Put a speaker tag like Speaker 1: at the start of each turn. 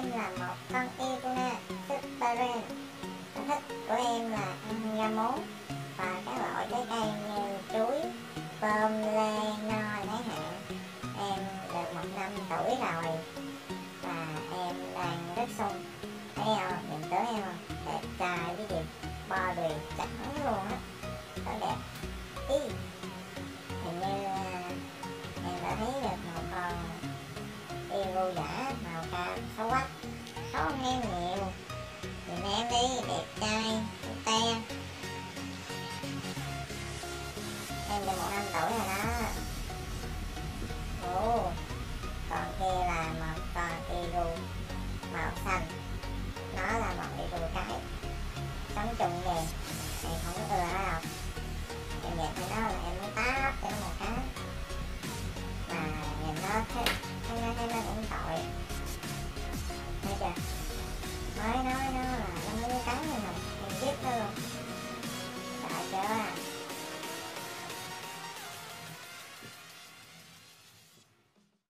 Speaker 1: Em là một con Iguana Super. Sở thích của em là ăn rau muống và các loại trái cây như chuối, pôm, lê, nho, thái hạn. Em được 1 năm tuổi rồi và em đang rất sung. Thấy không? Nhìn tướng em không? Đẹp trai với đẹp body trắng luôn á, rất đẹp. Hình như em đã thấy được một con Igu giả màu cam xấu quắc, xấu hơn em nhiều. Nhìn em đi, đẹp trai, te. Em được 1 năm tuổi rồi